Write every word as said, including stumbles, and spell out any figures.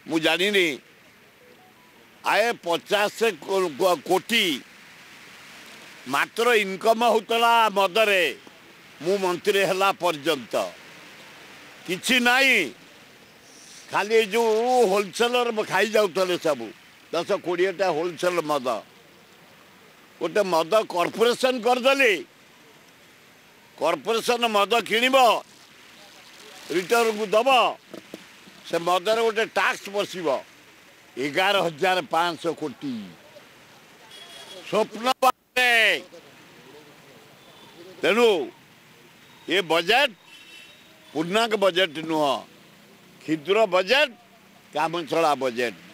मु जानी आए पचास कोटी मात्र इनकम होतला मदरे मु मंत्री हला पर्यंत किछि नाही खाली जो होलसेलर खाई जाऊे सब दस कोड़ीटा होलसेल मद गोटे मद कॉर्पोरेशन करदेली कॉर्पोरेशन मद किणव रिटर्न को दब से मदर गोटे टैक्स बसब एगार हजार पाँच सौ कोटी स्वप्न तेणु ये बजेट पूर्णांक बजेट नुह क्षुद्र बजेट काम चला बजेट